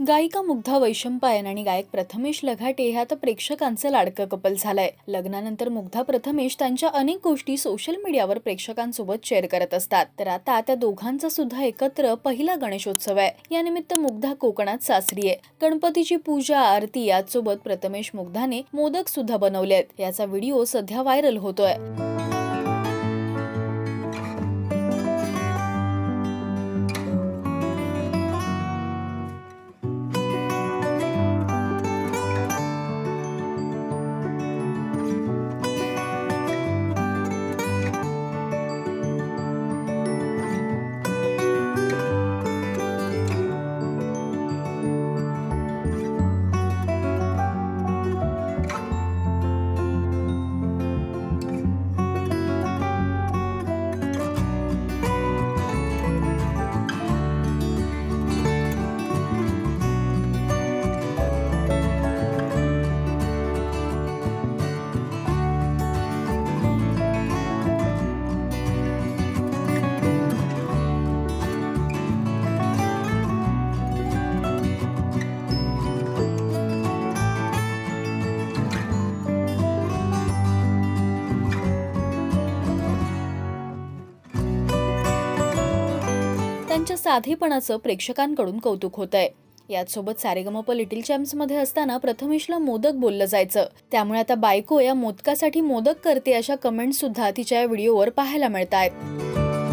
गायिका मुग्धा वैशंपायन आणि गायक प्रथमेश लघाटे हे आता प्रेक्षकांचं लाडकं कपल झालंय। लग्नानंतर मुग्धा प्रथमेश त्यांच्या अनेक गोष्टी सोशल मीडियावर प्रेक्षकांसोबत शेअर करत असतात। तर आता त्या दोघांचा सुद्धा एकत्र पहिला गणेशोत्सव आहे। यानिमित्त मुग्धा कोकणात सासरी आहे। गणपतीची पूजा आरती यासोबत प्रथमेश मुग्धाने मोदक सुद्धा बनवले आहेत। याचा व्हिडिओ सध्या व्हायरल होतोय। त्यांच्या साधेपणाचं प्रेक्षकांकडून कौतुक होतंय। यासोबत सारेगमप लिटिल चॅम्प्स मध्ये असताना प्रथमेशला मोदक बोललं जायचं। त्यामुळे आता बायको या मोदकासाठी मोदक करते अशा कमेंट्स सुद्धा तिच्या या व्हिडिओवर पाहायला मिळतायत।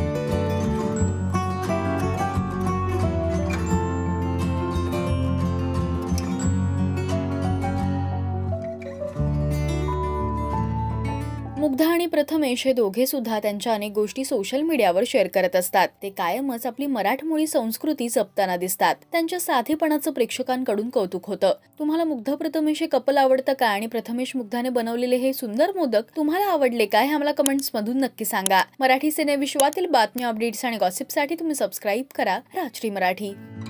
मुग्धा आणि प्रथमेश हे दोघे सुद्धा त्यांच्या अनेक गोष्टी सोशल मीडियावर शेअर करत असतात। ते कायमच आपली मराठमोळी संस्कृती जपताना दिसतात। त्यांच्या साधेपणाचं प्रेक्षकांकडून कौतुक होतं। तुम्हाला मुग्धा प्रथमेश हे कपल आवडतं का आणि प्रथमेश मुग्धाने बनवलेले हे सुंदर मोदक तुम्हाला आवडले काय हे आम्हाला कमेंट्स मधून नक्की सांगा। मराठी सिने विश्वातील बातम्या, अपडेट्स आणि गॉसिपसाठी तुम्ही सबस्क्राइब करा राजश्री मराठी।